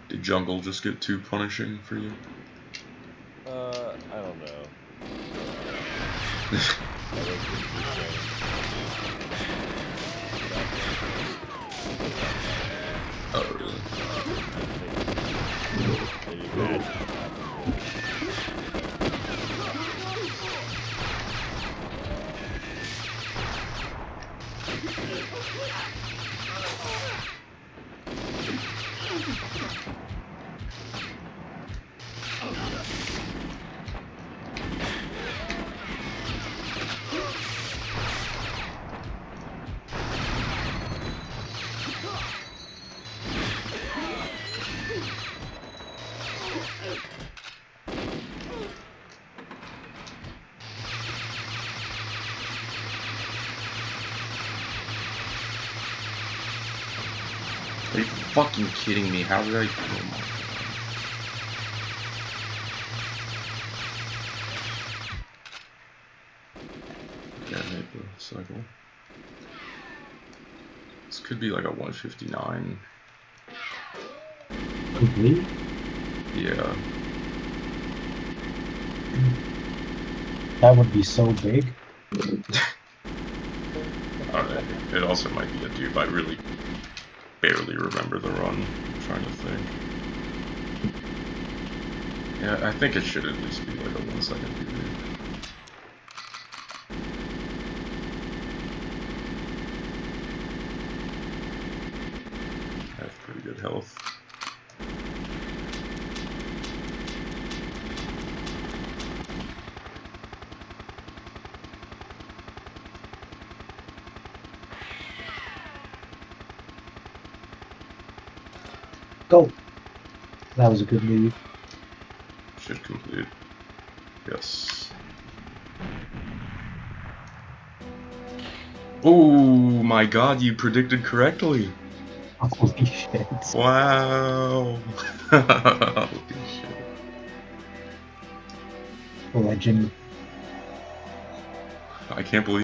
Did jungle just get too punishing for you? I don't know. Oh, really? Are you fucking kidding me? How did I... Oh my god. Yeah, make the cycle. This could be like a 159. Complete? Yeah. That would be so big. Alright. It also might be a dupe. I really barely remember the run. I'm trying to think. Yeah, I think it should at least be like a 1 second PB. I have pretty good health. Go! That was a good move. Should complete. Yes. Oh my god, you predicted correctly! Holy shit. Wow! Holy shit. Legend. I can't believe